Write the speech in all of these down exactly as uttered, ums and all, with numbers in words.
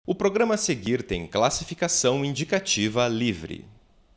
O programa a seguir tem classificação indicativa livre.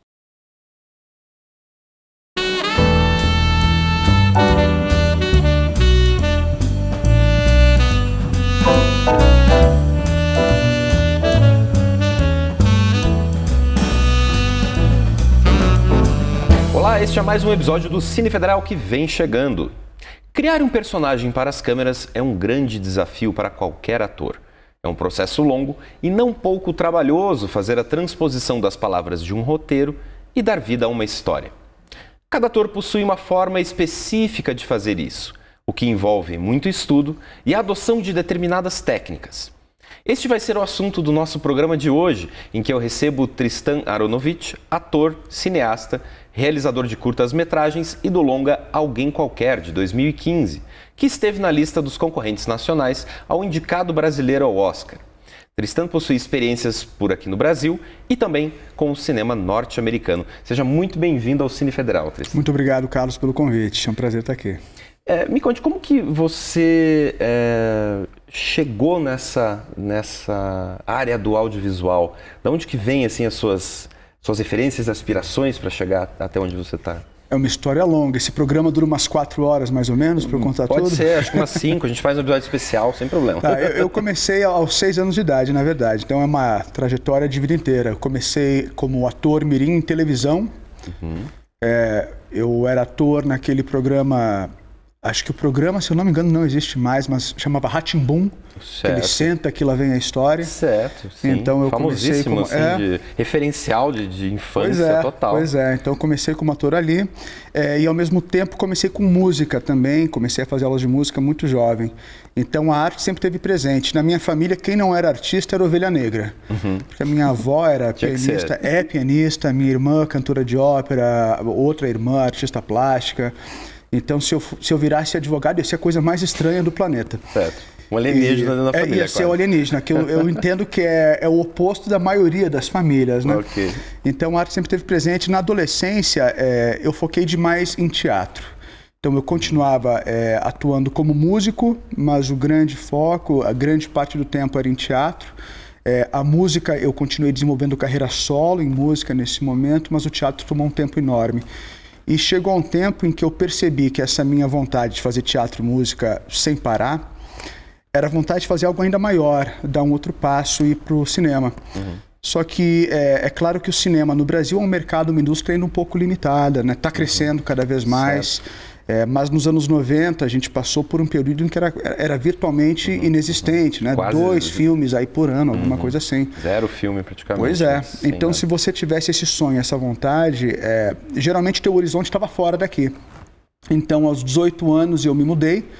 Olá, este é mais um episódio do Cine Federal que vem chegando. Criar um personagem para as câmeras é um grande desafio para qualquer ator. É um processo longo e não pouco trabalhoso fazer a transposição das palavras de um roteiro e dar vida a uma história. Cada ator possui uma forma específica de fazer isso, o que envolve muito estudo e a adoção de determinadas técnicas. Este vai ser o assunto do nosso programa de hoje, em que eu recebo Tristan Aronovitch, ator, cineasta, realizador de curtas-metragens e do longa Alguém Qualquer, de dois mil e quinze, que esteve na lista dos concorrentes nacionais ao indicado brasileiro ao Oscar. Tristan possui experiências por aqui no Brasil e também com o cinema norte-americano. Seja muito bem-vindo ao Cine Federal, Tristan. Muito obrigado, Carlos, pelo convite. É um prazer estar aqui. É, me conte, como que você é, chegou nessa, nessa área do audiovisual? De onde que vem assim, as suas, suas referências e aspirações para chegar até onde você está? É uma história longa. Esse programa dura umas quatro horas, mais ou menos, para eu contar Pode tudo? Pode ser, acho que umas cinco. A gente faz um episódio especial, sem problema. Tá, eu, eu comecei aos seis anos de idade, na verdade. Então é uma trajetória de vida inteira. Eu comecei como ator mirim em televisão. Uhum. É, eu era ator naquele programa... Acho que o programa, se eu não me engano, não existe mais, mas chamava Rá-Tim-Bum. Ele senta que lá vem a história. Certo, sim. Então eu comecei como assim, é, de referencial de, de infância pois é, total. Pois é, então eu comecei como ator ali é, e ao mesmo tempo comecei com música também, comecei a fazer aulas de música muito jovem. Então a arte sempre esteve presente. Na minha família, quem não era artista era ovelha negra. Uhum. Porque a minha avó era pianista, é pianista, minha irmã cantora de ópera, outra irmã artista plástica. Então, se eu, se eu virasse advogado, ia ser a coisa mais estranha do planeta. Certo. Um alienígena na família, é, ia ser o alienígena, que eu, eu entendo que é, é o oposto da maioria das famílias, né? Okay. Então, a arte sempre esteve presente. Na adolescência, é, eu foquei demais em teatro. Então, eu continuava é, atuando como músico, mas o grande foco, a grande parte do tempo era em teatro. É, a música, eu continuei desenvolvendo carreira solo em música nesse momento, mas o teatro tomou um tempo enorme. E chegou um tempo em que eu percebi que essa minha vontade de fazer teatro e música sem parar era a vontade de fazer algo ainda maior, dar um outro passo e ir para o cinema. Uhum. Só que é, é claro que o cinema no Brasil é um mercado, uma indústria ainda um pouco limitada, né? Está crescendo uhum. cada vez mais. É, mas nos anos noventa a gente passou por um período em que era, era virtualmente uhum. inexistente, né? Quase Dois zero. filmes aí por ano, alguma uhum. coisa assim. Zero filme praticamente. Pois é. Sim, então, né? se você tivesse esse sonho, essa vontade, é, geralmente teu horizonte estava fora daqui. Então, aos dezoito anos eu me mudei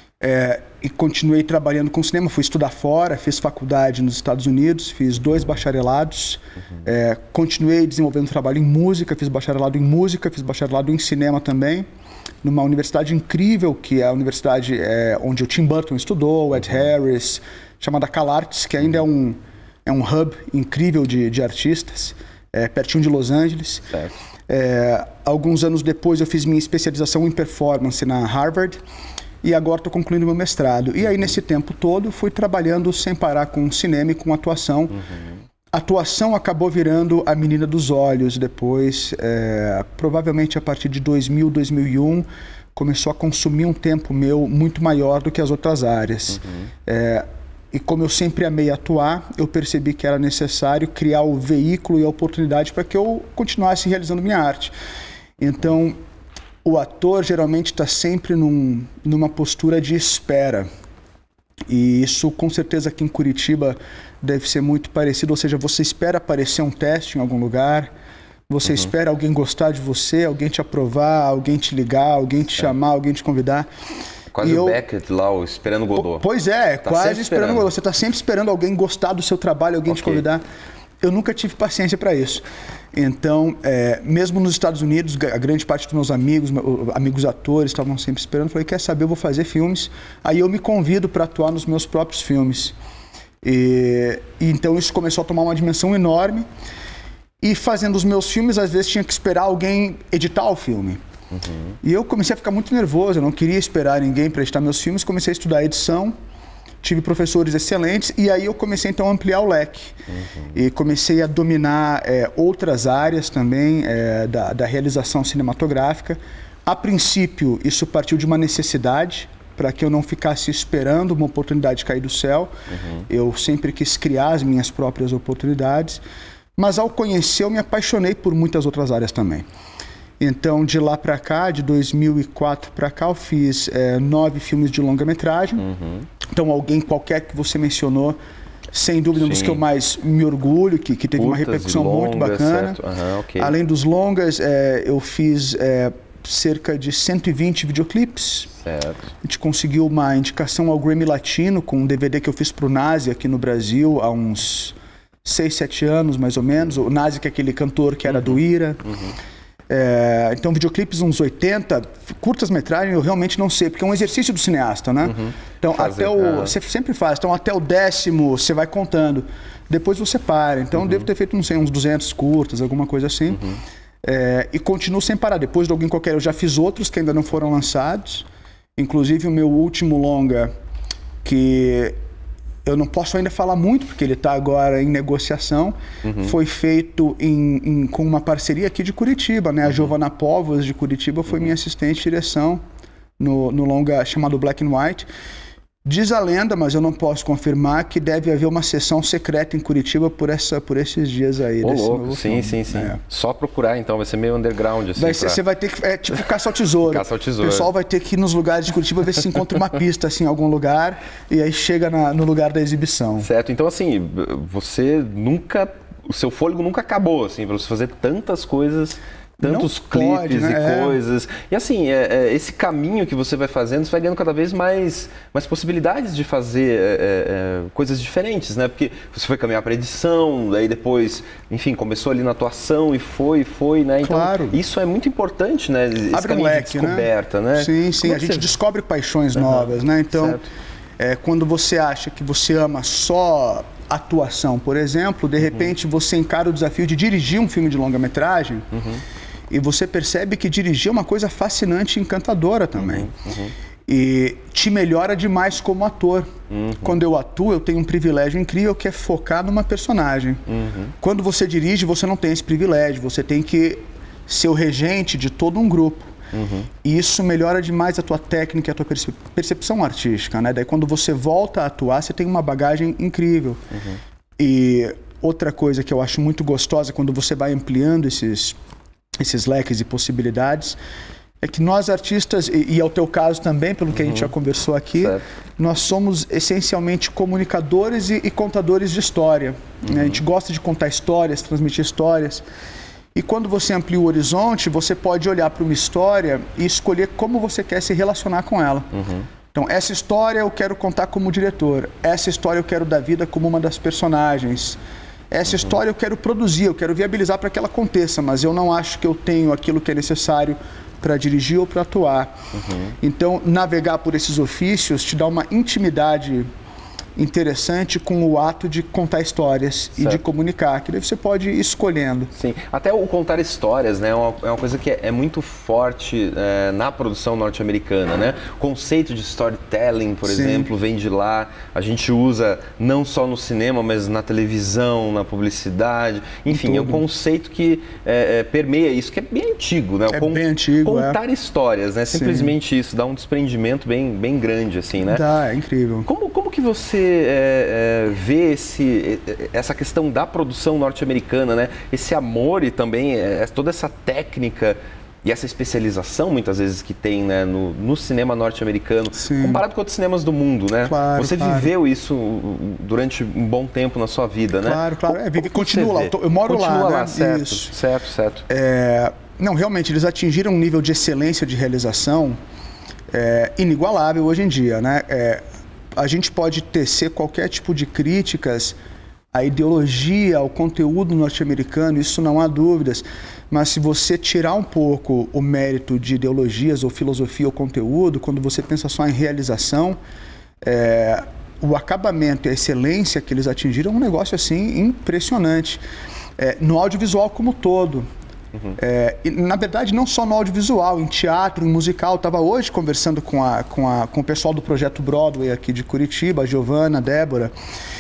é, e continuei trabalhando com cinema. Fui estudar fora, fiz faculdade nos Estados Unidos, fiz dois bacharelados, uhum. é, continuei desenvolvendo trabalho em música, fiz bacharelado em música, fiz bacharelado em cinema também, numa universidade incrível, que é a universidade é, onde o Tim Burton estudou, o Ed Harris, chamada CalArts, que ainda é um, é um hub incrível de, de artistas, é, pertinho de Los Angeles. É, alguns anos depois eu fiz minha especialização em performance na Harvard e agora estou concluindo meu mestrado. E aí nesse tempo todo fui trabalhando sem parar com cinema e com atuação. Uhum. A atuação acabou virando a menina dos olhos depois, é, provavelmente a partir de dois mil, dois mil e um, começou a consumir um tempo meu muito maior do que as outras áreas. Uhum. É, e como eu sempre amei atuar, eu percebi que era necessário criar o veículo e a oportunidade para que eu continuasse realizando minha arte. Então, o ator geralmente está sempre num, numa postura de espera. E isso, com certeza, aqui em Curitiba deve ser muito parecido. Ou seja, você espera aparecer um teste em algum lugar, você uhum. espera alguém gostar de você, alguém te aprovar, alguém te ligar, alguém te é. chamar, alguém te convidar. Quase e o eu... Beckett lá, o esperando Godot. Pois é, tá quase esperando o Godot. Você está sempre esperando alguém gostar do seu trabalho, alguém okay. te convidar. Eu nunca tive paciência para isso. Então, é, mesmo nos Estados Unidos, a grande parte dos meus amigos, meus, amigos atores, estavam sempre esperando. Falei, quer saber, eu vou fazer filmes. Aí eu me convido para atuar nos meus próprios filmes. E, e então isso começou a tomar uma dimensão enorme. E fazendo os meus filmes, às vezes tinha que esperar alguém editar o filme. Uhum. E eu comecei a ficar muito nervoso, eu não queria esperar ninguém para editar meus filmes. Comecei a estudar edição. tive professores excelentes e aí eu comecei então a ampliar o leque. Uhum. E comecei a dominar é, outras áreas também é, da, da realização cinematográfica. A princípio, isso partiu de uma necessidade, para que eu não ficasse esperando uma oportunidade cair do céu. Uhum. Eu sempre quis criar as minhas próprias oportunidades, mas ao conhecer eu me apaixonei por muitas outras áreas também. Então, de lá para cá, de dois mil e quatro para cá, eu fiz é, nove filmes de longa-metragem. Uhum. Então, alguém qualquer que você mencionou, sem dúvida, um dos que eu mais me orgulho, que, que teve Curtas uma repercussão longas, muito bacana. Uhum, okay. Além dos longas, é, eu fiz é, cerca de cento e vinte videoclipes. Certo. A gente conseguiu uma indicação ao Grammy Latino com um D V D que eu fiz para o Nazi aqui no Brasil há uns seis, sete anos, mais ou menos. O Nazi, que é aquele cantor que era uhum. do Ira. Uhum. É, então, videoclipes uns oitenta, curtas-metragens eu realmente não sei, porque é um exercício do cineasta, né? Uhum. Então, Fazer, até o... É. Você sempre faz, então até o décimo você vai contando, depois você para. Então, uhum. devo ter feito, não sei, uns duzentos curtas, alguma coisa assim. Uhum. É, e continuo sem parar. Depois de alguém qualquer, eu já fiz outros que ainda não foram lançados. Inclusive o meu último longa, que eu não posso ainda falar muito, porque ele está agora em negociação, uhum. foi feito em, em, com uma parceria aqui de Curitiba, né? A uhum. Giovana Povos de Curitiba foi uhum. minha assistente de direção no, no longa chamado Black and White. Diz a lenda, mas eu não posso confirmar, que deve haver uma sessão secreta em Curitiba por, essa, por esses dias aí. Ô, louco, sim, sim, sim. É. Só procurar, então, vai ser meio underground. Assim, vai ser, pra... Você vai ter que, é tipo caça ao tesouro. Caça ao tesouro. O pessoal vai ter que ir nos lugares de Curitiba ver se encontra uma pista, assim, em algum lugar, e aí chega na, no lugar da exibição. Certo, então, assim, você nunca, o seu fôlego nunca acabou, assim, para você fazer tantas coisas... Tantos Não clipes pode, né? e coisas. É. E assim, é, é, esse caminho que você vai fazendo, você vai ganhando cada vez mais, mais possibilidades de fazer é, é, coisas diferentes, né? Porque você foi caminhar para edição, daí depois, enfim, começou ali na atuação e foi, foi, né? Então, claro. Isso é muito importante, né? Esse Abre um leque, de descoberta, né? né? Sim, sim. Como a gente você... descobre paixões uhum. novas, né? Então, é, quando você acha que você ama só atuação, por exemplo, de uhum. repente você encara o desafio de dirigir um filme de longa-metragem. Uhum. E você percebe que dirigir é uma coisa fascinante e encantadora também. Uhum, uhum. E te melhora demais como ator. Uhum. Quando eu atuo, eu tenho um privilégio incrível que é focar numa personagem. Uhum. Quando você dirige, você não tem esse privilégio. Você tem que ser o regente de todo um grupo. Uhum. E isso melhora demais a tua técnica e a tua percepção artística, né? Daí quando você volta a atuar, você tem uma bagagem incrível. Uhum. E outra coisa que eu acho muito gostosa quando você vai ampliando esses... esses leques e possibilidades, é que nós artistas, e, e é o teu caso também, pelo que uhum. a gente já conversou aqui, certo. Nós somos essencialmente comunicadores e, e contadores de história. Uhum. Né? A gente gosta de contar histórias, transmitir histórias. E quando você amplia o horizonte, você pode olhar para uma história e escolher como você quer se relacionar com ela. Uhum. Então, essa história eu quero contar como diretor, essa história eu quero dar vida como uma das personagens. Essa uhum. história eu quero produzir, eu quero viabilizar para que ela aconteça, mas eu não acho que eu tenho aquilo que é necessário para dirigir ou para atuar. Uhum. Então, navegar por esses ofícios te dá uma intimidade interessante com o ato de contar histórias certo. E de comunicar, que daí você pode ir escolhendo. Sim, até o contar histórias, né, é uma, é uma coisa que é, é muito forte é, na produção norte-americana, né? O conceito de storytelling, por Sim. exemplo, vem de lá. A gente usa não só no cinema, mas na televisão, na publicidade. Enfim, é um conceito que é, é, permeia isso, que é bem antigo, né? É Con bem antigo, Contar é. histórias, né? Simplesmente Sim. isso, dá um desprendimento bem, bem grande, assim, né? Dá, é incrível. Como, como que você É, é, ver esse, essa questão da produção norte-americana, né? Esse amor e também é, toda essa técnica e essa especialização, muitas vezes, que tem, né, no, no cinema norte-americano, comparado com outros cinemas do mundo, né? Claro, você claro. viveu isso durante um bom tempo na sua vida, né? Claro, claro. É, vive, continua lá. Eu moro continua lá, lá, né? certo, Isso. certo, certo. É, não, realmente, eles atingiram um nível de excelência de realização é, inigualável hoje em dia, né? É, a gente pode tecer qualquer tipo de críticas à ideologia, ao conteúdo norte-americano, isso não há dúvidas. Mas se você tirar um pouco o mérito de ideologias ou filosofia ou conteúdo, quando você pensa só em realização, é, o acabamento e a excelência que eles atingiram é um negócio assim impressionante. É, no audiovisual como todo, Uhum. É, e, na verdade, não só no audiovisual, em teatro, em musical. Estava hoje conversando com, a, com, a, com o pessoal do Projeto Broadway aqui de Curitiba, a Giovana, a Débora,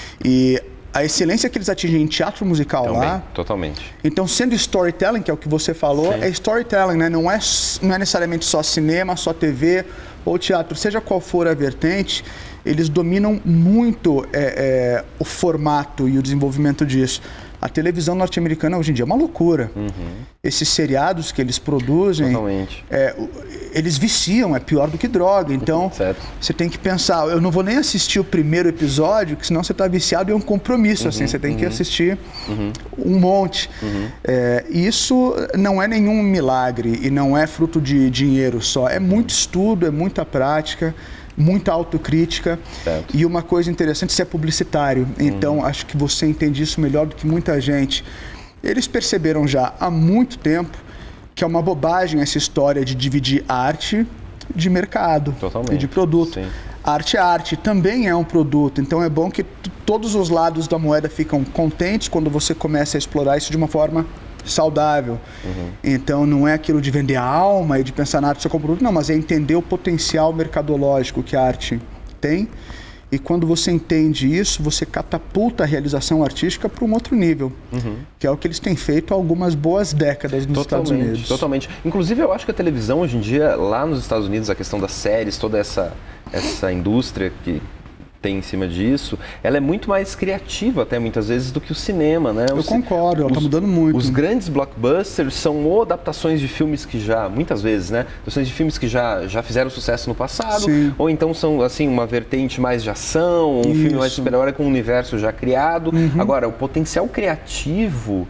e a excelência que eles atingem em teatro musical Também, lá. Totalmente. Então, sendo storytelling, que é o que você falou, Sim. é storytelling, né? Não é, não é necessariamente só cinema, só T V ou teatro. Seja qual for a vertente, eles dominam muito é, é, o formato e o desenvolvimento disso. A televisão norte-americana hoje em dia é uma loucura. Uhum. Esses seriados que eles produzem, é, eles viciam, é pior do que droga. Então, certo. Você tem que pensar, eu não vou nem assistir o primeiro episódio, que senão você está viciado e é um compromisso. Uhum, assim, você tem uhum. que assistir uhum. um monte. Uhum. É, isso não é nenhum milagre e não é fruto de dinheiro só. É muito estudo, é muita prática, muita autocrítica. Certo. E uma coisa interessante, você é publicitário, então uhum. acho que você entende isso melhor do que muita gente. Eles perceberam já há muito tempo que é uma bobagem essa história de dividir arte de mercado Totalmente. E de produto. Sim. Arte é arte, também é um produto, então é bom que todos os lados da moeda ficam contentes quando você começa a explorar isso de uma forma saudável. Uhum. Então não é aquilo de vender a alma e de pensar na arte só como produto, não, mas é entender o potencial mercadológico que a arte tem, e quando você entende isso, você catapulta a realização artística para um outro nível, uhum. que é o que eles têm feito há algumas boas décadas nos totalmente, Estados Unidos. Totalmente. Inclusive eu acho que a televisão hoje em dia, lá nos Estados Unidos, a questão das séries, toda essa, essa indústria que tem em cima disso, ela é muito mais criativa até muitas vezes do que o cinema, né? Eu os, concordo, ela está mudando muito. Os grandes blockbusters são ou adaptações de filmes que já, muitas vezes, né? Adaptações de filmes que já, já fizeram sucesso no passado, Sim. ou então são, assim, uma vertente mais de ação, um Isso. filme mais super-herói com um universo já criado. Uhum. Agora, o potencial criativo,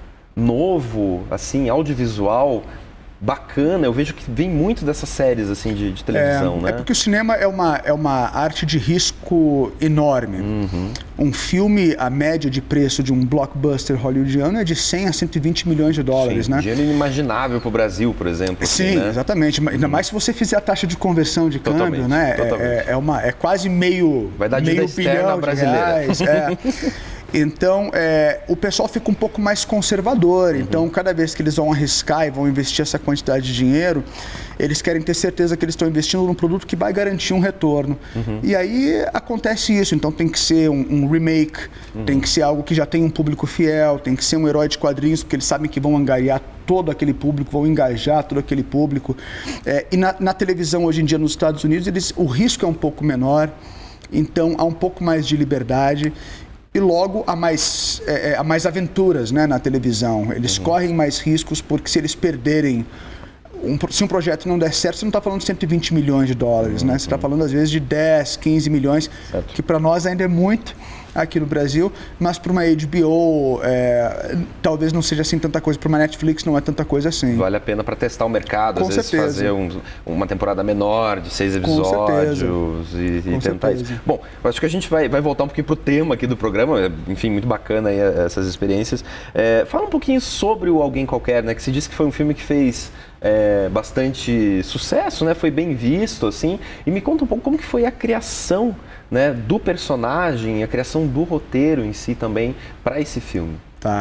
novo, assim, audiovisual, bacana, eu vejo que vem muito dessas séries assim de, de televisão, é, né? É porque o cinema é uma, é uma arte de risco enorme. Uhum. Um filme, a média de preço de um blockbuster hollywoodiano é de cem a cento e vinte milhões de dólares, Sim, né? Dinheiro inimaginável para o Brasil, por exemplo. Sim, assim, né? exatamente. Ainda uhum. mais se você fizer a taxa de conversão de câmbio, totalmente, né? Totalmente. É, é, uma, é quase meio, Vai dar meio bilhão brasileira. de reais. É. Então, é, o pessoal fica um pouco mais conservador. Uhum. Então, cada vez que eles vão arriscar e vão investir essa quantidade de dinheiro, eles querem ter certeza que eles estão investindo num produto que vai garantir um retorno. Uhum. E aí acontece isso. Então, tem que ser um, um remake, uhum. tem que ser algo que já tem um público fiel, tem que ser um herói de quadrinhos, porque eles sabem que vão angariar todo aquele público, vão engajar todo aquele público. É, e na, na televisão, hoje em dia, nos Estados Unidos, eles, o risco é um pouco menor, então há um pouco mais de liberdade. E logo há mais, é, há mais aventuras, né, na televisão. Eles uhum. correm mais riscos, porque se eles perderem, um, se um projeto não der certo, você não está falando de cento e vinte milhões de dólares, uhum. né? Você está falando às vezes de dez, quinze milhões, certo. Que para nós ainda é muito aqui no Brasil, mas para uma H B O é, talvez não seja assim tanta coisa, para uma Netflix não é tanta coisa assim. Vale a pena para testar o mercado, Com às vezes certeza. fazer um, uma temporada menor, de seis episódios e, e tentar certeza. isso. Bom, eu acho que a gente vai, vai voltar um pouquinho para o tema aqui do programa, enfim, muito bacana aí essas experiências. É, fala um pouquinho sobre o Alguém Qualquer, né, que se disse que foi um filme que fez é, bastante sucesso, né, foi bem visto, assim, e me conta um pouco como que foi a criação, né, do personagem, a criação do roteiro em si também para esse filme. Tá.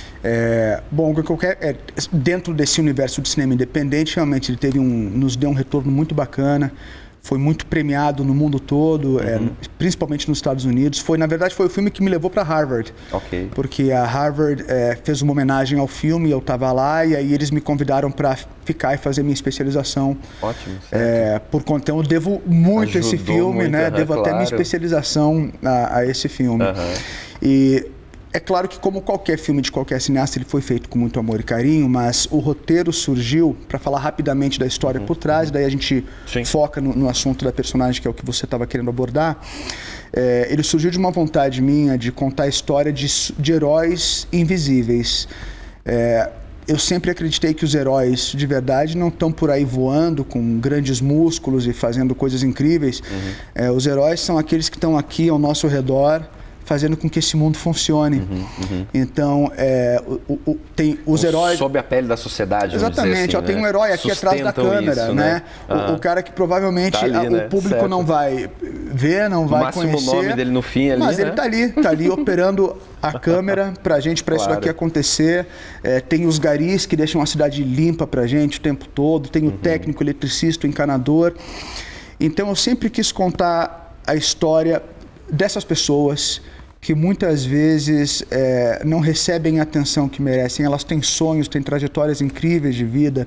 É, bom, qualquer, é, dentro desse universo de cinema independente, realmente ele teve um, nos deu um retorno muito bacana. Foi muito premiado no mundo todo, uhum. é, principalmente nos Estados Unidos. Foi, na verdade, foi o filme que me levou para Harvard. Okay. Porque a Harvard é, fez uma homenagem ao filme, eu estava lá, e aí eles me convidaram para ficar e fazer minha especialização. Ótimo. É, por conta, então eu devo muito a esse filme, muito, né? Uhum, devo claro. até minha especialização a, a esse filme. Uhum. E é claro que, como qualquer filme de qualquer cineasta, ele foi feito com muito amor e carinho, mas o roteiro surgiu para falar rapidamente da história uhum, por trás, uhum. daí a gente Sim. foca no, no assunto da personagem, que é o que você estava querendo abordar. É, ele surgiu de uma vontade minha de contar a história de, de heróis invisíveis. É, eu sempre acreditei que os heróis de verdade não estão por aí voando com grandes músculos e fazendo coisas incríveis. Uhum. É, os heróis são aqueles que estão aqui ao nosso redor, fazendo com que esse mundo funcione. Uhum, uhum. Então, é, o, o, tem os heróis... Sob a pele da sociedade, Exatamente, assim, ó, né? tem um herói aqui Sustentam atrás da câmera, isso, né? né? O, o cara que provavelmente tá ali, a, né? o público Certo. não vai ver, não vai máximo conhecer. O nome dele no fim ali, Mas né? ele tá ali, tá ali operando a câmera pra gente, pra claro. Isso daqui acontecer. É, tem os garis que deixam a cidade limpa pra gente o tempo todo, tem o uhum. técnico, eletricista, o encanador. Então eu sempre quis contar a história dessas pessoas que muitas vezes é, não recebem a atenção que merecem. Elas têm sonhos, têm trajetórias incríveis de vida.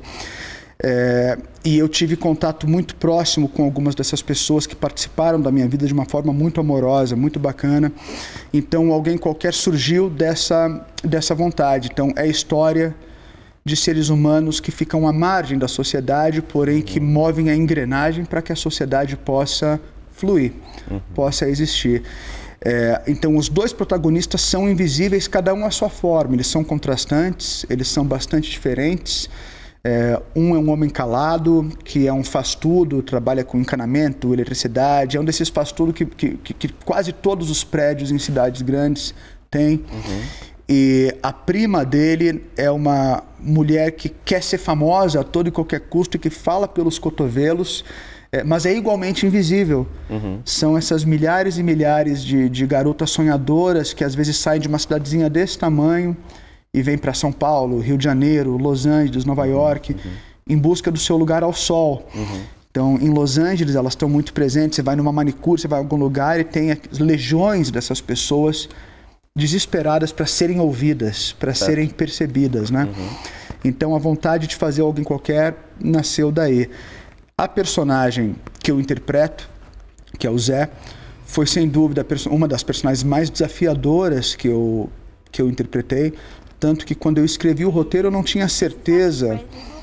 É, e eu tive contato muito próximo com algumas dessas pessoas que participaram da minha vida de uma forma muito amorosa, muito bacana. Então alguém qualquer surgiu dessa, dessa vontade. Então é a história de seres humanos que ficam à margem da sociedade, porém que movem a engrenagem para que a sociedade possa fluir, uhum. possa existir. É, então os dois protagonistas são invisíveis, cada um à sua forma. Eles são contrastantes, eles são bastante diferentes. É, um é um homem calado, que é um faz-tudo, trabalha com encanamento, eletricidade. É um desses faz-tudo que, que, que, que quase todos os prédios em cidades grandes têm. Uhum. E a prima dele é uma mulher que quer ser famosa a todo e qualquer custo e que fala pelos cotovelos, é, mas é igualmente invisível. Uhum. São essas milhares e milhares de, de garotas sonhadoras que às vezes saem de uma cidadezinha desse tamanho e vêm para São Paulo, Rio de Janeiro, Los Angeles, Nova York, uhum. em busca do seu lugar ao sol. Uhum. Então, em Los Angeles, elas estão muito presentes. Você vai numa manicure, você vai em algum lugar e tem legiões dessas pessoas desesperadas para serem ouvidas, para serem percebidas, né? Uhum. Então, a vontade de fazer alguém qualquer nasceu daí. A personagem que eu interpreto, que é o Zé, foi sem dúvida uma das personagens mais desafiadoras que eu, que eu interpretei, tanto que quando eu escrevi o roteiro eu não tinha certeza,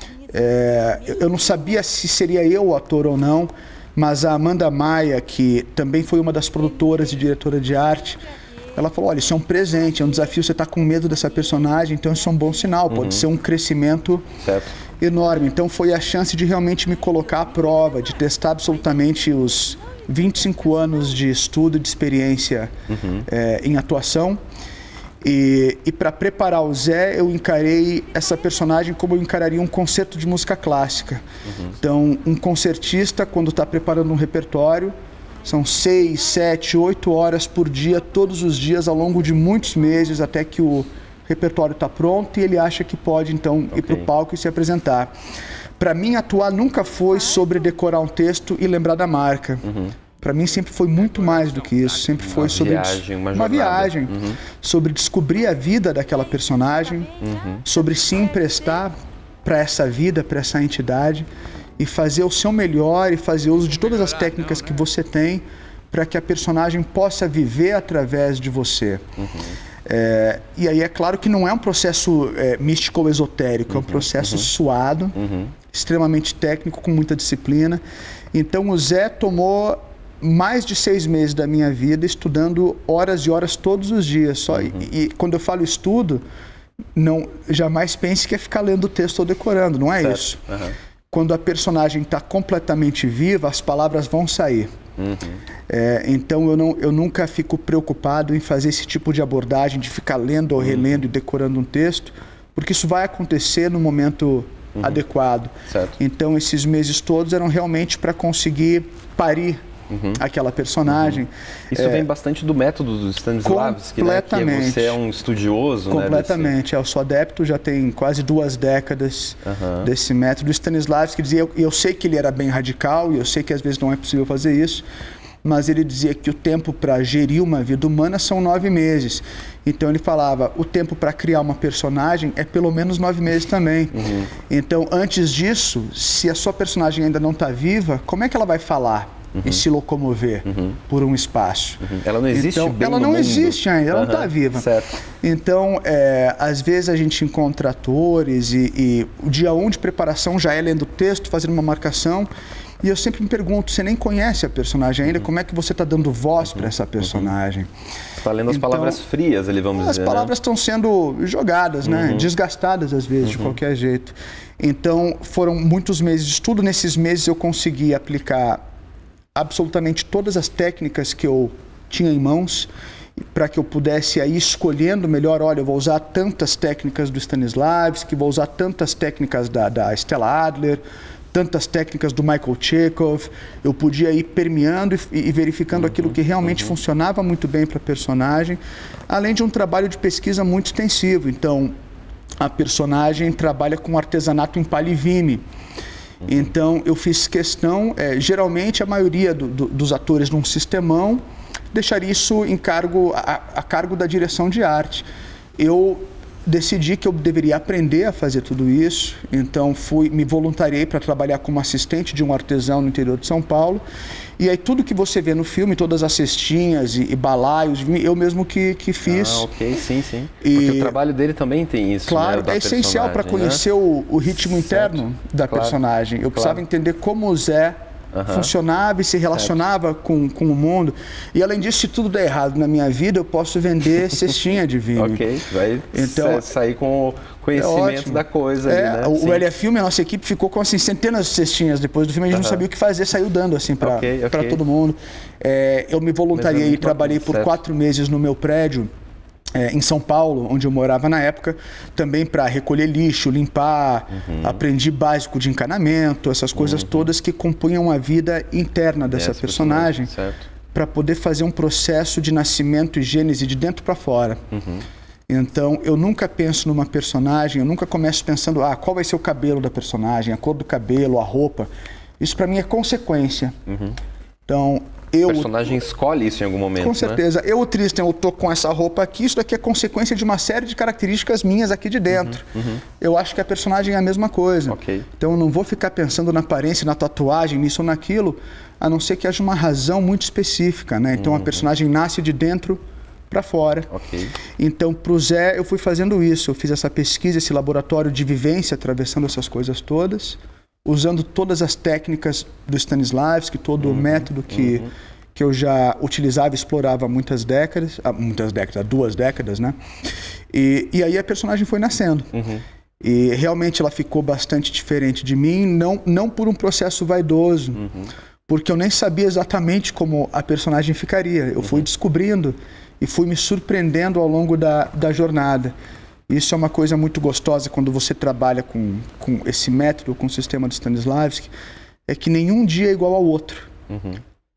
é, eu não sabia se seria eu o ator ou não, mas a Amanda Maia, que também foi uma das produtoras e diretora de arte, ela falou, olha, isso é um presente, é um desafio, você está com medo dessa personagem, então isso é um bom sinal, pode uhum. ser um crescimento certo. Enorme. Então foi a chance de realmente me colocar à prova, de testar absolutamente os vinte e cinco anos de estudo e de experiência uhum. é, em atuação. E, e para preparar o Zé, eu encarei essa personagem como eu encararia um concerto de música clássica. Uhum. Então, um concertista, quando está preparando um repertório, são seis, sete, oito horas por dia, todos os dias, ao longo de muitos meses, até que o repertório está pronto e ele acha que pode, então, okay. ir para o palco e se apresentar. Para mim, atuar nunca foi sobre decorar um texto e lembrar da marca. Uhum. Para mim, sempre foi muito mais do que isso. Sempre foi uma sobre viagem, uma, uma viagem, uhum. sobre descobrir a vida daquela personagem, uhum. sobre se emprestar para essa vida, para essa entidade, e fazer o seu melhor e fazer uso de todas as técnicas que você tem para que a personagem possa viver através de você. Uhum. É, e aí é claro que não é um processo é, místico ou esotérico, uhum. é um processo uhum. suado, uhum. extremamente técnico, com muita disciplina. Então o Zé tomou mais de seis meses da minha vida estudando horas e horas todos os dias. Só, uhum. e, e quando eu falo estudo, não, jamais pense que é ficar lendo o texto ou decorando, não é certo. Isso. Uhum. Quando a personagem está completamente viva, as palavras vão sair. Uhum. É, então eu, não, eu nunca fico preocupado em fazer esse tipo de abordagem, de ficar lendo ou relendo uhum. e decorando um texto, porque isso vai acontecer no momento uhum. adequado. Certo. Então esses meses todos eram realmente para conseguir parir Uhum. aquela personagem. Uhum. Isso é, vem bastante do método do Stanislavski, completamente, né? Que você é um estudioso, completamente. Né, desse... Eu sou adepto, já tem quase duas décadas uhum. desse método. O Stanislavski dizia, eu, eu sei que ele era bem radical e eu sei que às vezes não é possível fazer isso, mas ele dizia que o tempo para gerir uma vida humana são nove meses. Então ele falava, o tempo para criar uma personagem é pelo menos nove meses também. Uhum. Então antes disso, se a sua personagem ainda não está viva, como é que ela vai falar? Uhum. E se locomover uhum. por um espaço. Uhum. Ela não existe então, bem Ela no não mundo. existe ainda, ela uhum. não está viva. Certo. Então, é, às vezes a gente encontra atores e, e o dia um de preparação já é lendo o texto, fazendo uma marcação. E eu sempre me pergunto, você nem conhece a personagem ainda, uhum. como é que você está dando voz uhum. para essa personagem? Você está lendo as então, palavras frias ali, vamos as dizer. As palavras estão né? sendo jogadas, uhum. né? Desgastadas às vezes, uhum. de qualquer jeito. Então, foram muitos meses de estudo. Nesses meses eu consegui aplicar absolutamente todas as técnicas que eu tinha em mãos para que eu pudesse aí escolhendo melhor, olha, eu vou usar tantas técnicas do Stanislavski, vou usar tantas técnicas da, da Stella Adler, tantas técnicas do Michael Chekhov. Eu podia ir permeando e, e verificando uhum, aquilo que realmente uhum. funcionava muito bem para a personagem, além de um trabalho de pesquisa muito extensivo. Então, a personagem trabalha com artesanato em palha e vime. Uhum. Então, eu fiz questão, é, geralmente a maioria do, do, dos atores num sistemão deixaria isso em cargo, a, a cargo da direção de arte. Eu decidi que eu deveria aprender a fazer tudo isso, então fui, me voluntariei para trabalhar como assistente de um artesão no interior de São Paulo. E aí tudo que você vê no filme, todas as cestinhas e, e balaios, eu mesmo que, que fiz. Ah, ok, sim, sim. E, porque o trabalho dele também tem isso, claro, né, é essencial para conhecer, né, o, o ritmo certo. interno da claro. personagem. Eu claro. precisava entender como o Zé Uhum. funcionava e se relacionava com, com o mundo. E além disso, se tudo der errado na minha vida, eu posso vender cestinha de vinho. Ok, vai então, sair com o conhecimento é da coisa. É, ali, né? O, o L F Filme, a nossa equipe ficou com assim, centenas de cestinhas depois do filme, a gente uhum. não sabia o que fazer, saiu dando assim para okay, okay. todo mundo. É, eu me voluntariei e trabalhei por certo. quatro meses no meu prédio, É, em São Paulo, onde eu morava na época, também para recolher lixo, limpar, uhum. aprendi básico de encanamento, essas coisas uhum. todas que compunham a vida interna dessa Essa personagem, para poder fazer um processo de nascimento e gênese de dentro para fora. Uhum. Então, eu nunca penso numa personagem, eu nunca começo pensando, ah, qual vai ser o cabelo da personagem, a cor do cabelo, a roupa. Isso para mim é consequência. Uhum. Então, eu, o personagem escolhe isso em algum momento, com certeza. Né? Eu, o Tristan, eu tô com essa roupa aqui, isso daqui é consequência de uma série de características minhas aqui de dentro. Uhum, uhum. Eu acho que a personagem é a mesma coisa. Okay. Então eu não vou ficar pensando na aparência, na tatuagem, nisso ou naquilo, a não ser que haja uma razão muito específica, né? Então uhum. a personagem nasce de dentro para fora. Okay. Então, para o Zé, eu fui fazendo isso. Eu fiz essa pesquisa, esse laboratório de vivência, atravessando essas coisas todas, usando todas as técnicas do Stanislavski, todo uhum, o método que, uhum. que eu já utilizava e explorava há muitas décadas, há muitas décadas, há duas décadas, né? E, e aí a personagem foi nascendo. Uhum. E realmente ela ficou bastante diferente de mim, não, não por um processo vaidoso, uhum. porque eu nem sabia exatamente como a personagem ficaria. Eu uhum. fui descobrindo e fui me surpreendendo ao longo da, da jornada. Isso é uma coisa muito gostosa quando você trabalha com, com esse método, com o sistema de Stanislavski, é que nenhum dia é igual ao outro. Uhum.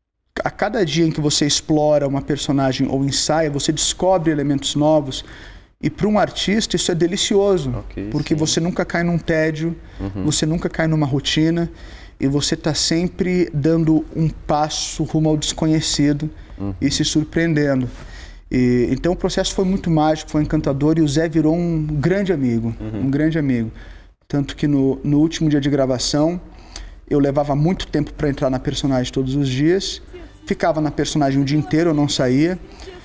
A cada dia em que você explora uma personagem ou ensaia, você descobre elementos novos. E para um artista isso é delicioso, okay, porque sim. você nunca cai num tédio, uhum. você nunca cai numa rotina, e você está sempre dando um passo rumo ao desconhecido uhum. e se surpreendendo. E, então o processo foi muito mágico, foi encantador, e o Zé virou um grande amigo, uhum. um grande amigo. Tanto que no, no último dia de gravação, eu levava muito tempo para entrar na personagem todos os dias, ficava na personagem o dia inteiro, eu não saía,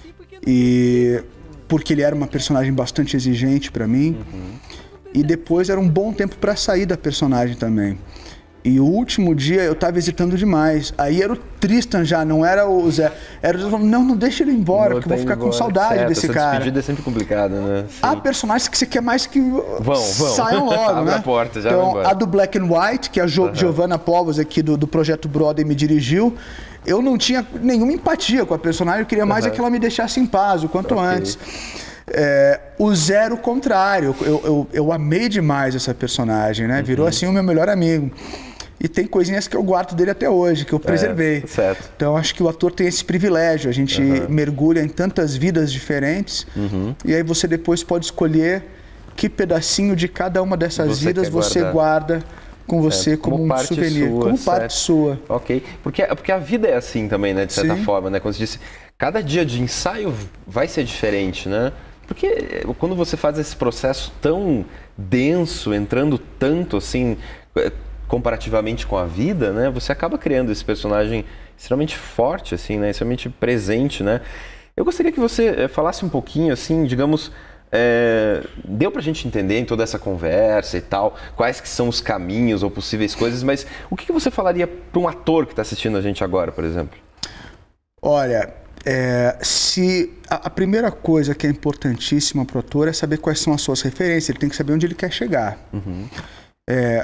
e porque ele era uma personagem bastante exigente para mim, uhum. e depois era um bom tempo para sair da personagem também. E o último dia eu estava hesitando demais. Aí era o Tristan já, não era o Zé. Era o Zé falando, não, não deixa ele embora, porque eu vou ficar embora. com saudade certo, desse essa cara. Despedida é sempre complicada, né? Sim. Há personagens que você quer mais que vão, vão. saiam logo, Abre né? a porta, já então, a do Black and White, que a jo uhum. Giovanna Povos aqui do, do Projeto Brother me dirigiu, eu não tinha nenhuma empatia com a personagem, eu queria mais uhum. é que ela me deixasse em paz o quanto okay. antes. É, o Zé era o contrário, eu, eu, eu amei demais essa personagem, né? Virou uhum. assim o meu melhor amigo. E tem coisinhas que eu guardo dele até hoje, que eu preservei. É, certo. Então, acho que o ator tem esse privilégio. A gente uhum. mergulha em tantas vidas diferentes. Uhum. E aí você depois pode escolher que pedacinho de cada uma dessas você vidas você guarda com você como, como um souvenir. Sua, como certo. parte sua. Ok. Porque, porque a vida é assim também, né? De certa Sim. forma, né? Como você disse, cada dia de ensaio vai ser diferente, né? Porque quando você faz esse processo tão denso, entrando tanto assim... comparativamente com a vida, né, você acaba criando esse personagem extremamente forte, assim, né, extremamente presente, né. Eu gostaria que você é, falasse um pouquinho, assim, digamos, é, deu pra gente entender em toda essa conversa e tal, quais que são os caminhos ou possíveis coisas, mas o que, que você falaria para um ator que está assistindo a gente agora, por exemplo? Olha, é, se a, a primeira coisa que é importantíssima para o ator é saber quais são as suas referências, ele tem que saber onde ele quer chegar. Uhum. É,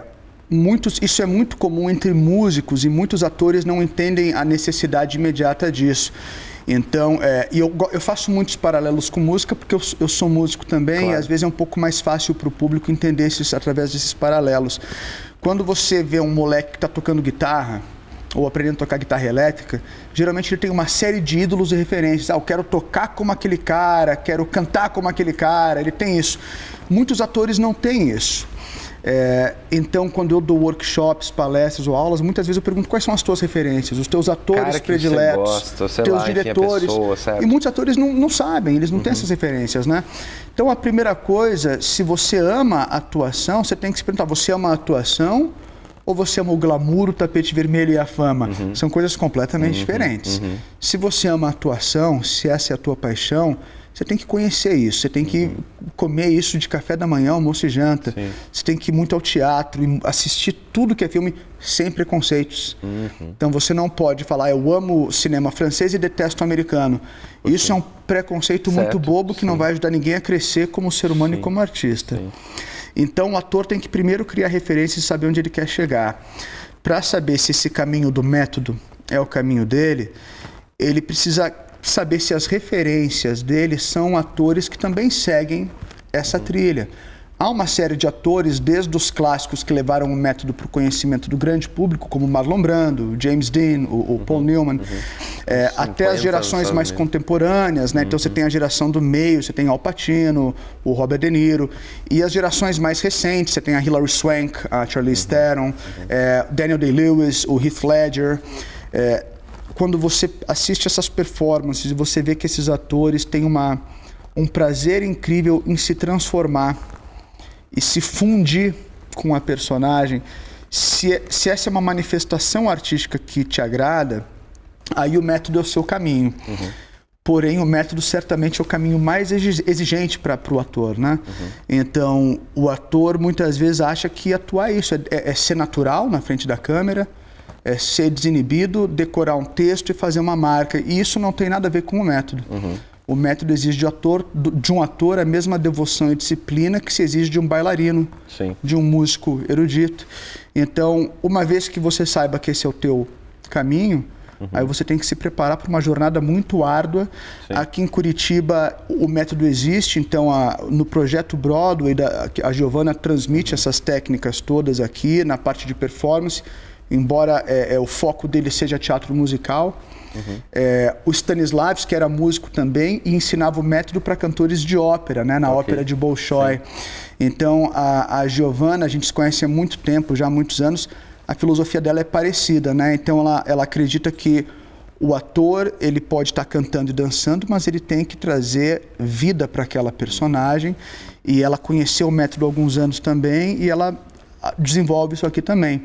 muitos, isso é muito comum entre músicos e muitos atores não entendem a necessidade imediata disso. Então, é, e eu, eu faço muitos paralelos com música porque eu, eu sou músico também, claro. E às vezes é um pouco mais fácil para o público entender esses, através desses paralelos. Quando você vê um moleque que está tocando guitarra ou aprendendo a tocar guitarra elétrica, geralmente ele tem uma série de ídolos e referências. Ah, eu quero tocar como aquele cara, quero cantar como aquele cara, ele tem isso. Muitos atores não têm isso. É, então, quando eu dou workshops, palestras ou aulas, muitas vezes eu pergunto quais são as tuas referências, os teus atores cara que prediletos, você gosta, sei teus lá, diretores. enfim, a pessoa, certo? E muitos atores não, não sabem, eles não uhum. têm essas referências, né? Então, a primeira coisa, se você ama a atuação, você tem que se perguntar, você ama a atuação ou você ama o glamour, o tapete vermelho e a fama? Uhum. São coisas completamente uhum. diferentes. Uhum. Se você ama a atuação, se essa é a tua paixão, você tem que conhecer isso, você tem que uhum. comer isso de café da manhã, almoço e janta. Sim. Você tem que ir muito ao teatro e assistir tudo que é filme sem preconceitos. Uhum. Então você não pode falar, eu amo cinema francês e detesto americano. Okay. Isso é um preconceito certo. muito bobo que Sim. não vai ajudar ninguém a crescer como ser humano Sim. e como artista. Sim. Então o ator tem que primeiro criar referências e saber onde ele quer chegar. Para saber se esse caminho do método é o caminho dele, ele precisa saber se as referências dele são atores que também seguem essa trilha. Há uma série de atores, desde os clássicos que levaram o método para o conhecimento do grande público, como Marlon Brando, o James Dean, o, o Paul uhum, Newman, uhum. É, até as gerações mais mesmo. contemporâneas, né? Uhum. Então você tem a geração do meio, você tem Al Pacino, o Robert De Niro, e as gerações mais recentes, você tem a Hilary Swank, a Charlize uhum. Theron, uhum. É, Daniel Day-Lewis, o Heath Ledger. É, quando você assiste essas performances e você vê que esses atores têm uma, um prazer incrível em se transformar e se fundir com a personagem, se, se essa é uma manifestação artística que te agrada, aí o método é o seu caminho. Uhum. Porém, o método certamente é o caminho mais exigente para o ator, né? Uhum. Então, o ator muitas vezes acha que atuar é isso, é, é ser natural na frente da câmera, é ser desinibido, decorar um texto e fazer uma marca. E isso não tem nada a ver com o método. Uhum. O método exige de, ator, de um ator a mesma devoção e disciplina que se exige de um bailarino, Sim. de um músico erudito. Então, uma vez que você saiba que esse é o teu caminho, uhum. aí você tem que se preparar para uma jornada muito árdua. Sim. Aqui em Curitiba, o método existe, então a, no projeto Broadway, da, a Giovanna transmite uhum. essas técnicas todas aqui na parte de performance, embora é, é, o foco dele seja teatro musical. Uhum. É, o Stanislavski, que era músico também, e ensinava o método para cantores de ópera, né, na okay. ópera de Bolshoi. Sim. Então, a, a Giovanna, a gente se conhece há muito tempo, já há muitos anos, a filosofia dela é parecida, né? Então, ela, ela acredita que o ator, ele pode estar cantando e dançando, mas ele tem que trazer vida para aquela personagem, e ela conheceu o método há alguns anos também, e ela desenvolve isso aqui também.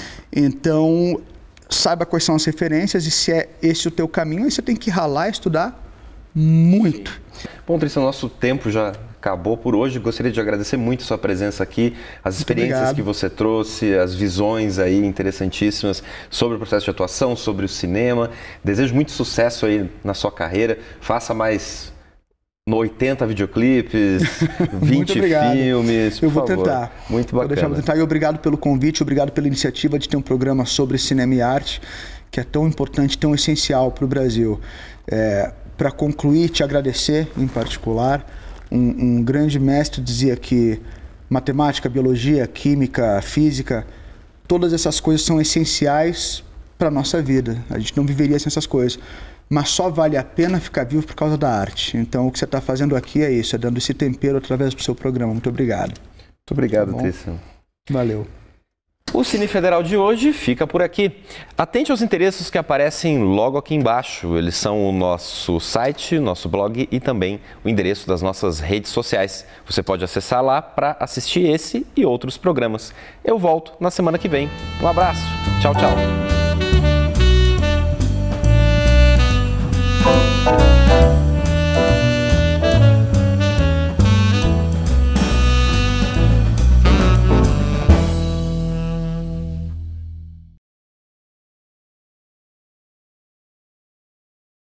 Então, saiba quais são as referências e se é esse o teu caminho, aí você tem que ralar e estudar muito. Sim. Bom, Tristan, nosso tempo já acabou por hoje. Gostaria de agradecer muito a sua presença aqui, as experiências que você trouxe, as visões aí interessantíssimas sobre o processo de atuação, sobre o cinema. Desejo muito sucesso aí na sua carreira. Faça mais oitenta videoclipes, vinte filmes, por Eu vou favor. tentar. Muito bacana. Vou deixar, vou tentar. E obrigado pelo convite, obrigado pela iniciativa de ter um programa sobre cinema e arte, que é tão importante, tão essencial para o Brasil. É, para concluir, te agradecer em particular. Um, um grande mestre dizia que matemática, biologia, química, física, todas essas coisas são essenciais para a nossa vida. A gente não viveria sem essas coisas. Mas só vale a pena ficar vivo por causa da arte. Então, o que você está fazendo aqui é isso, é dando esse tempero através do seu programa. Muito obrigado. Muito obrigado, tá Tristan. Valeu. O Cine Federal de hoje fica por aqui. Atente aos endereços que aparecem logo aqui embaixo. Eles são o nosso site, nosso blog e também o endereço das nossas redes sociais. Você pode acessar lá para assistir esse e outros programas. Eu volto na semana que vem. Um abraço. Tchau, tchau.